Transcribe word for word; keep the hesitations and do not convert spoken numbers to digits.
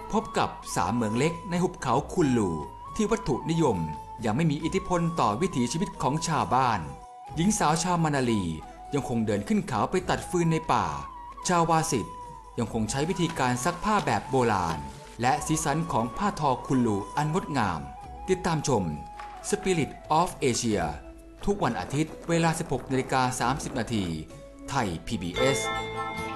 พบกับสามเมืองเล็กในหุบเขาคุนลูที่วัตถุนิยมยังไม่มีอิทธิพลต่อวิถีชีวิตของชาวบ้านหญิงสาวชาวมานาลียังคงเดินขึ้นเขาไปตัดฟืนในป่าชาววาสิตยังคงใช้วิธีการซักผ้าแบบโบราณและสีสันของผ้าทอคุนลูอันงดงามติดตามชม Spirit of Asia ทุกวันอาทิตย์เวลา สิบหกนาฬิกาสามสิบนาทีไทย พี บี เอส